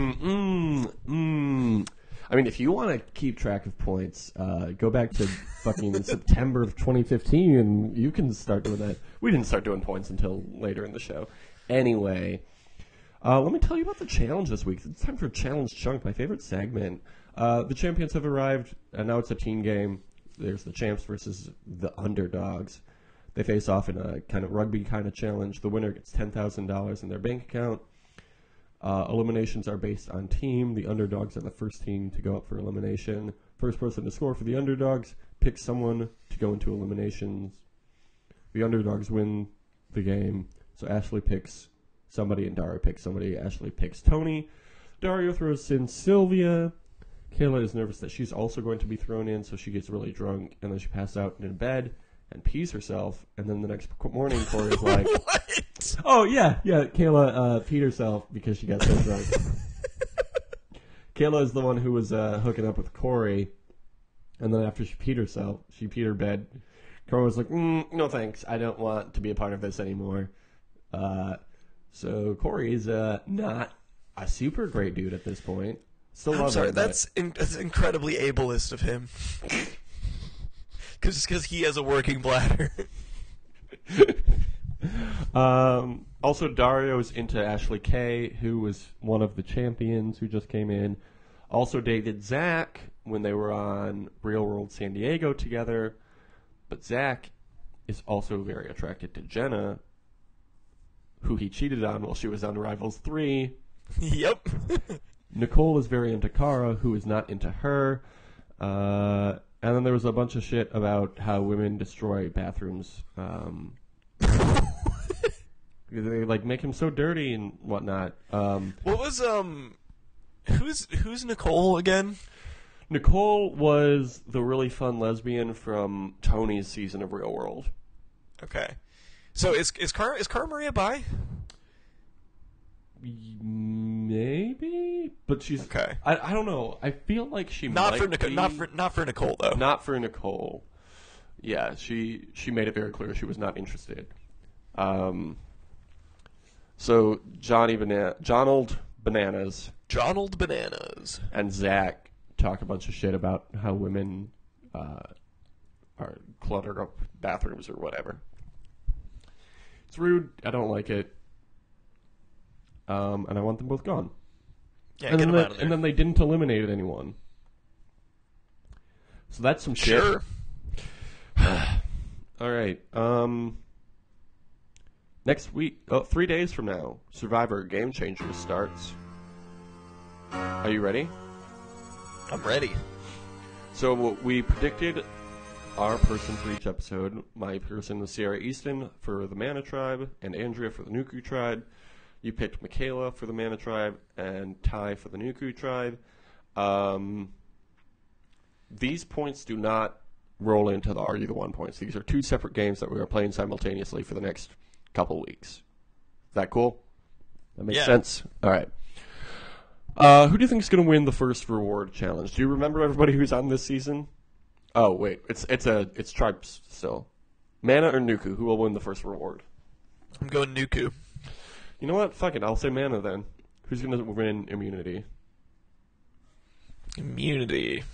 Speaker 1: I mean, if you want to keep track of points, go back to fucking September of 2015, and you can start doing that. We didn't start doing points until later in the show. Anyway, let me tell you about the challenge this week. It's time for Challenge Chunk, my favorite segment. The champions have arrived, and now it's a team game. There's the champs versus the underdogs. They face off in a kind of rugby kind of challenge. The winner gets $10,000 in their bank account. Eliminations are based on team. The underdogs are the first team to go up for elimination. First person to score for the underdogs picks someone to go into eliminations. The underdogs win the game. So Ashley picks somebody and Dario picks somebody. Ashley picks Tony. Dario throws in Sylvia. Kayla is nervous that she's also going to be thrown in, so she gets really drunk, and then she passes out in bed and pees herself. And then the next morning, Corey is like,
Speaker 2: what?
Speaker 1: "Oh yeah, Kayla peed herself because she got so drunk." Kayla is the one who was hooking up with Corey, and then after she peed herself, she peed her bed. Corey was like, "No thanks, I don't want to be a part of this anymore." So Corey is not a super great dude at this point. Still
Speaker 2: I'm
Speaker 1: love
Speaker 2: sorry,
Speaker 1: him,
Speaker 2: that's incredibly ableist of him. Because he has a working bladder.
Speaker 1: Also, Dario's into Ashley Kay, who was one of the champions who just came in. Also dated Zach when they were on Real World San Diego together. But Zach is also very attracted to Jenna, who he cheated on while she was on Rivals 3.
Speaker 2: Yep.
Speaker 1: Nicole is very into Cara, who is not into her. And then there was a bunch of shit about how women destroy bathrooms. They make him so dirty and whatnot.
Speaker 2: What was who's Nicole again?
Speaker 1: Nicole was the really fun lesbian from Tony's season of Real World.
Speaker 2: Okay. So is Cara Maria bi?
Speaker 1: Maybe, but she's
Speaker 2: okay.
Speaker 1: I don't know. I feel like she
Speaker 2: not
Speaker 1: might
Speaker 2: for Nicole.
Speaker 1: be.
Speaker 2: Not for Nicole though.
Speaker 1: Not for Nicole. Yeah, she made it very clear she was not interested. So Jonald Bananas, and Zach talk a bunch of shit about how women are clutter up bathrooms or whatever. It's rude. I don't like it. And I want them both gone.
Speaker 2: Yeah,
Speaker 1: and
Speaker 2: get them out of there.
Speaker 1: And then they didn't eliminate anyone. So that's some shit.
Speaker 2: Sure.
Speaker 1: All right. Next week, 3 days from now, Survivor Game Changers starts. Are you ready?
Speaker 2: I'm ready.
Speaker 1: So we predicted our person for each episode. My person was Sierra Easton for the Mana Tribe and Andrea for the Nuku Tribe. You picked Michaela for the Mana Tribe and Ty for the Nuku Tribe. These points do not roll into the Are You the One points. These are 2 separate games that we are playing simultaneously for the next couple weeks. Is that cool? That makes sense? All right. Who do you think is going to win the first reward challenge? Do you remember everybody who's on this season? Oh, wait. It's tribes still. Mana or Nuku? Who will win the first reward?
Speaker 2: I'm going Nuku.
Speaker 1: You know what? Fuck it. I'll say Mana then. Who's going to win immunity?
Speaker 2: Immunity.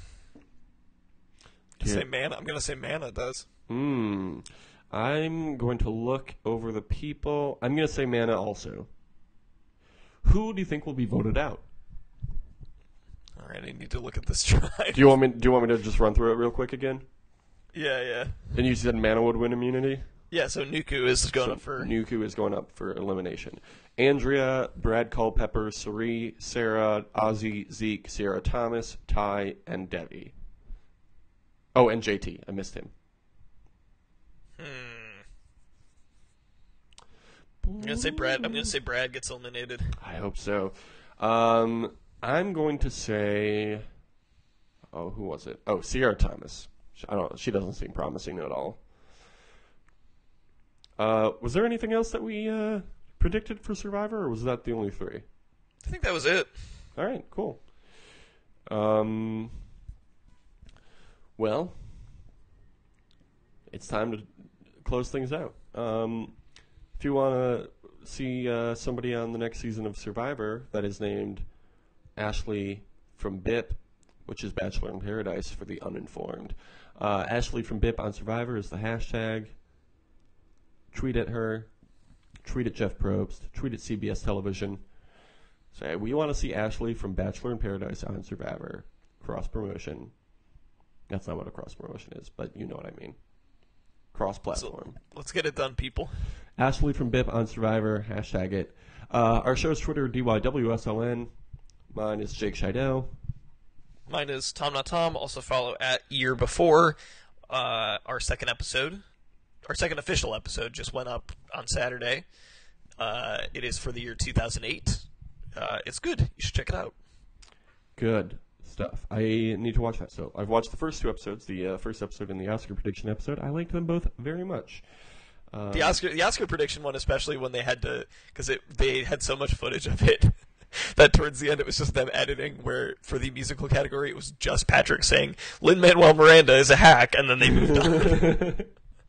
Speaker 2: Say Mana. I'm going to say Mana does.
Speaker 1: I'm going to look over the people. I'm going to say Mana also. Who do you think will be voted out?
Speaker 2: All right, I need to look at this tribe.
Speaker 1: Do you want me to just run through it real quick again?
Speaker 2: Yeah.
Speaker 1: And you said Mana would win immunity?
Speaker 2: Yeah, so Nuku is going up for...
Speaker 1: Nuku is going up for elimination. Andrea, Brad Culpepper, Sari, Sarah, Ozzy, Zeke, Sierra Thomas, Ty, and Debbie. Oh, and JT. I missed him.
Speaker 2: I'm gonna say Brad gets eliminated.
Speaker 1: I hope so. I'm going to say... Oh, who was it? Oh, Sierra Thomas. I don't know. She doesn't seem promising at all. Was there anything else that we predicted for Survivor, or was that the only 3?
Speaker 2: I think that was it.
Speaker 1: All right, cool. Well, it's time to close things out. If you want to see somebody on the next season of Survivor that is named Ashley from BIP, which is Bachelor in Paradise for the uninformed, Ashley from BIP on Survivor is the hashtag. Tweet at her. Tweet at Jeff Probst. Tweet at CBS Television. Say, we want to see Ashley from Bachelor in Paradise on Survivor. Cross-promotion. That's not what a cross-promotion is, but you know what I mean. Cross-platform.
Speaker 2: So, let's get it done, people.
Speaker 1: Ashley from BIP on Survivor. Hashtag it. Our show's Twitter, DYWSLN. Mine is Jake Scheidel.
Speaker 2: Mine is Tom Not Tom. Also follow at Year Before. Our second official episode just went up on Saturday. It is for the year 2008. It's good. You should check it out.
Speaker 1: Good stuff. I need to watch that. So I've watched the first two episodes, the first episode and the Oscar prediction episode. I liked them both very much.
Speaker 2: The Oscar prediction one, especially when they had to, because they had so much footage of it that towards the end it was just them editing. Where for the musical category, it was just Patrick saying Lin-Manuel Miranda is a hack, and then they moved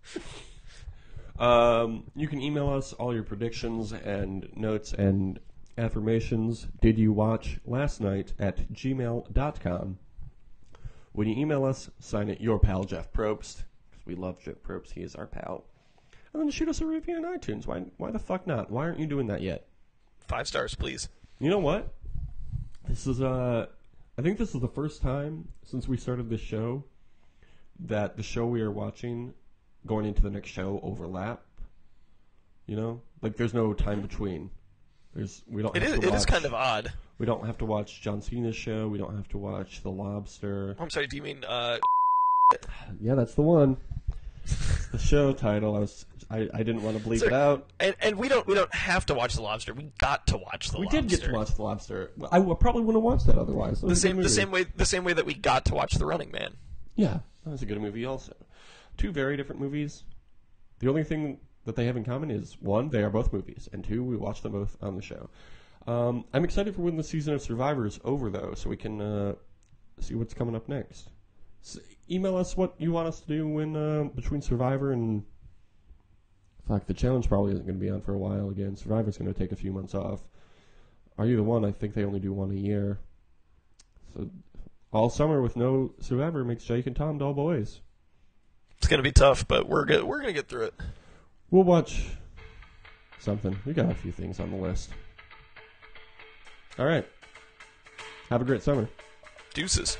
Speaker 2: on.
Speaker 1: You can email us all your predictions and notes and affirmations. Did you watch last night at gmail.com. When you email us, sign it your pal Jeff Probst, because we love Jeff Probst. He is our pal. And then shoot us a review on iTunes. Why the fuck not? Why aren't you doing that yet?
Speaker 2: 5 stars, please.
Speaker 1: You know what? This is I think this is the first time since we started this show that the show we are watching going into the next show overlap. You know? Like there's no time between. It is
Speaker 2: kind of odd.
Speaker 1: We don't have to watch John Cena's show. We don't have to watch The Lobster.
Speaker 2: I'm sorry, do you mean
Speaker 1: Yeah, that's the one. The show title. I didn't want to bleep it out.
Speaker 2: And we don't have to watch The Lobster. We got to watch The Lobster.
Speaker 1: We did get to watch The Lobster. I probably wouldn't have watched that otherwise.
Speaker 2: The same way that we got to watch The Running Man.
Speaker 1: Yeah, that was a good movie also. Two very different movies. The only thing that they have in common is, one, they are both movies, and two, we watched them both on the show. I'm excited for when the season of Survivor is over, though, so we can see what's coming up next. Email us what you want us to do when between Survivor and... Fuck, the challenge probably isn't going to be on for a while again. Survivor's going to take a few months off. Are You the One? I think they only do one a year. So all summer with no Survivor makes Jake and Tom dull boys.
Speaker 2: It's going to be tough, but we're going to get through it.
Speaker 1: We'll watch something. We got a few things on the list. All right. Have a great summer.
Speaker 2: Deuces.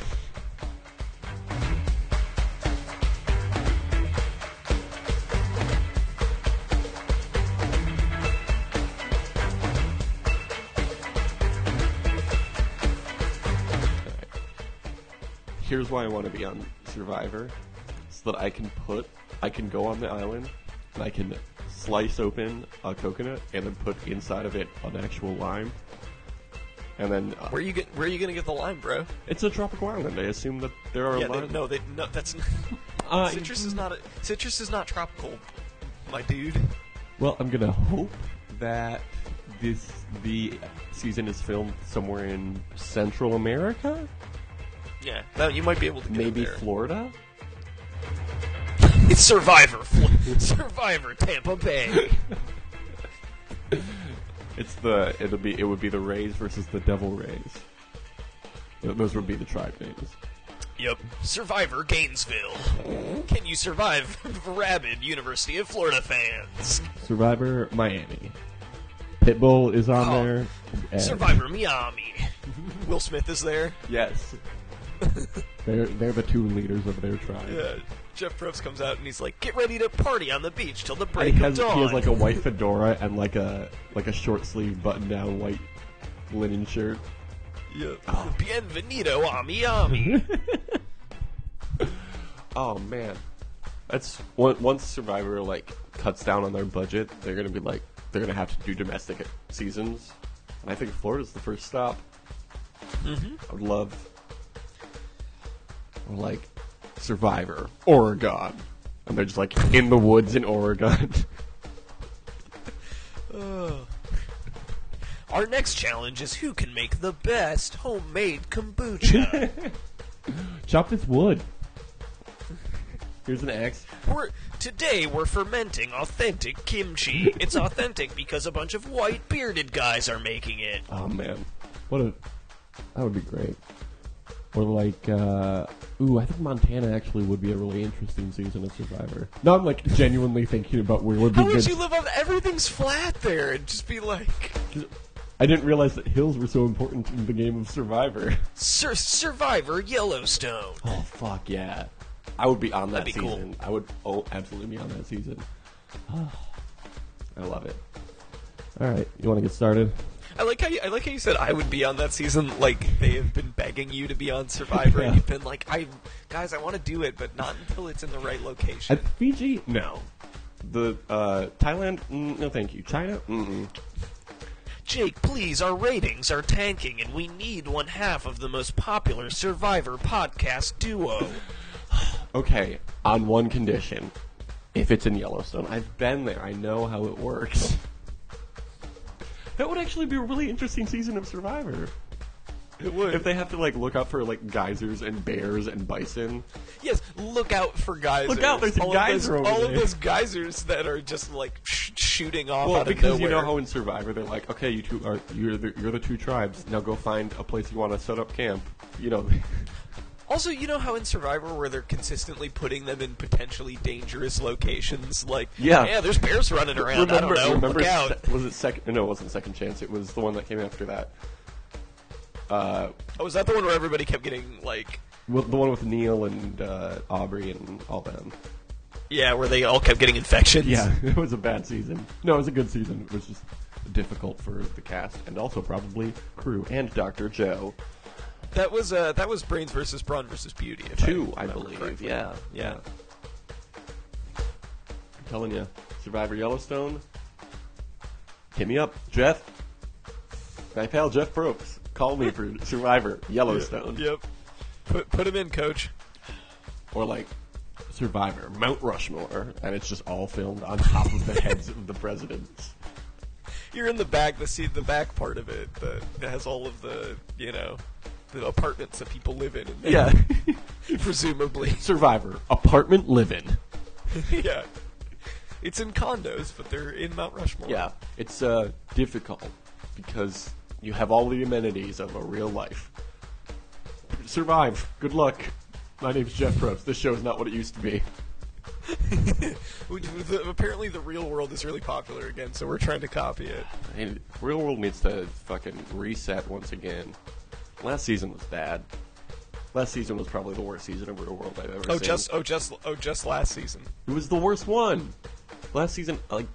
Speaker 1: Here's why I want to be on Survivor, so that I can go on the island, and I can slice open a coconut and then put inside of it an actual lime. And then
Speaker 2: where are you gonna get the lime, bro?
Speaker 1: It's a tropical island. I assume that there are limes.
Speaker 2: No, that's citrus is not tropical, my dude.
Speaker 1: Well, I'm gonna hope that the season is filmed somewhere in Central America.
Speaker 2: Yeah, you might be able to get
Speaker 1: maybe
Speaker 2: there.
Speaker 1: Florida.
Speaker 2: It's Survivor, Survivor, Tampa Bay.
Speaker 1: It would be the Rays versus the Devil Rays. Those would be the tribe names.
Speaker 2: Yep. Survivor Gainesville. Can you survive rabid University of Florida fans?
Speaker 1: Survivor Miami. Pitbull is on there. And
Speaker 2: Survivor Miami. Will Smith is there.
Speaker 1: Yes. They're the two leaders of their tribe.
Speaker 2: Yeah. Jeff Probst comes out and he's like, "Get ready to party on the beach till the break of dawn."
Speaker 1: He has like a white fedora and like a short sleeve button down white linen shirt.
Speaker 2: Yeah. Oh. Bienvenido a Miami.
Speaker 1: Oh man, that's once Survivor like cuts down on their budget, they're gonna have to do domestic seasons, and I think Florida's the first stop.
Speaker 2: Mm-hmm.
Speaker 1: I would love. Like Survivor, Oregon, and they're just like in the woods in Oregon.
Speaker 2: Our next challenge is who can make the best homemade kombucha.
Speaker 1: Chop this wood. Here's an axe.
Speaker 2: Today we're fermenting authentic kimchi. It's authentic because a bunch of white bearded guys are making it.
Speaker 1: Oh man, that would be great. Or like, I think Montana actually would be a really interesting season of Survivor. No, I'm like genuinely thinking about where would be
Speaker 2: How
Speaker 1: good.
Speaker 2: would you live on everything's flat there and just be like...
Speaker 1: I didn't realize that hills were so important in the game of Survivor.
Speaker 2: Survivor Yellowstone.
Speaker 1: Oh, fuck yeah. I would be on that
Speaker 2: That'd be
Speaker 1: season.
Speaker 2: cool.
Speaker 1: I would absolutely be on that season. I love it. Alright, you want to get started?
Speaker 2: I like how you said I would be on that season. Like they have been begging you to be on Survivor, and you've been like, I want to do it, but not until it's in the right location.
Speaker 1: At Fiji? No. The Thailand? No, thank you. China? Mm-mm.
Speaker 2: Jake, please, our ratings are tanking, and we need one half of the most popular Survivor podcast duo.
Speaker 1: Okay, on one condition. If it's in Yellowstone. I've been there. I know how it works. That would actually be a really interesting season of Survivor.
Speaker 2: It would.
Speaker 1: If they have to, like, look out for, like, geysers and bears and bison.
Speaker 2: Yes, look out for geysers.
Speaker 1: Look out, there's a geyser over
Speaker 2: all
Speaker 1: there.
Speaker 2: of those geysers that are just, like, shooting off
Speaker 1: Well,
Speaker 2: out of
Speaker 1: because
Speaker 2: nowhere.
Speaker 1: you know how in Survivor they're like, okay, you're the two tribes. Now go find a place you want to set up camp. You know.
Speaker 2: Also, you know how in Survivor where they're consistently putting them in potentially dangerous locations? Like, yeah, there's bears running around. I don't know. Look out.
Speaker 1: Was it second? No, it wasn't Second Chance. It was the one that came after that.
Speaker 2: Was that the one where everybody kept getting, like...
Speaker 1: Well, the one with Neil and Aubrey and all them.
Speaker 2: Yeah, where they all kept getting infections.
Speaker 1: Yeah, it was a bad season. No, it was a good season. It was just difficult for the cast and also probably crew and Dr. Joe.
Speaker 2: That was Brains versus Brawn versus Beauty.
Speaker 1: Two, I believe.
Speaker 2: Correctly.
Speaker 1: Yeah. I'm telling you, Survivor Yellowstone. Hit me up, Jeff. My pal Jeff Probst. Call me for Survivor Yellowstone.
Speaker 2: Yep. Put him in, Coach.
Speaker 1: Or like Survivor Mount Rushmore, and it's just all filmed on top of the heads of the presidents.
Speaker 2: You're in the back, the back part of it that has all of the, the apartments that people live in.
Speaker 1: Yeah.
Speaker 2: Presumably.
Speaker 1: Survivor apartment living.
Speaker 2: Yeah. It's in condos, but they're in Mount Rushmore.
Speaker 1: Yeah. It's difficult because you have all the amenities of a real life. Survive. Good luck. My name's Jeff Probst. This show is not what it used to be.
Speaker 2: Apparently the real world is really popular again, so we're trying to copy it.
Speaker 1: And real world needs to fucking reset once again. Last season was bad. Last season was probably the worst season of Real World I've ever seen.
Speaker 2: Just last season.
Speaker 1: It was the worst one. Last season,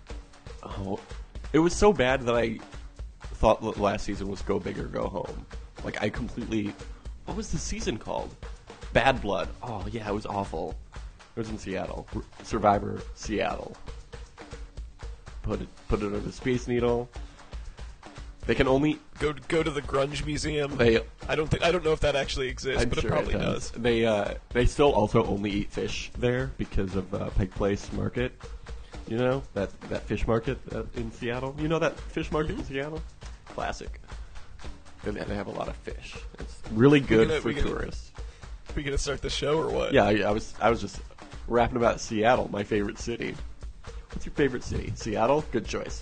Speaker 1: it was so bad that I thought that last season was Go Big or Go Home. Like, I completely... What was the season called? Bad Blood. Oh, yeah, it was awful. It was in Seattle. Survivor Seattle. Put it under the Space Needle. They can only...
Speaker 2: Go to the Grunge Museum. I don't know if that actually exists, but
Speaker 1: sure
Speaker 2: it probably does.
Speaker 1: They still also only eat fish there because of Pike Place Market. You know that fish market in Seattle. You know that fish market in Seattle? Classic. They have a lot of fish. It's really good for tourists.
Speaker 2: We gonna start the show or what?
Speaker 1: Yeah, I was just rapping about Seattle, my favorite city. What's your favorite city? Seattle? Good choice.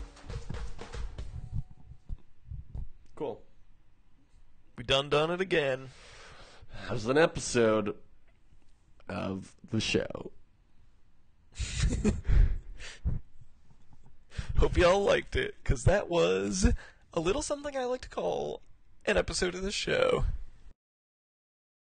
Speaker 1: Cool.
Speaker 2: We done it again.
Speaker 1: That was an episode of the show.
Speaker 2: Hope y'all liked it, because that was a little something I like to call an episode of the show.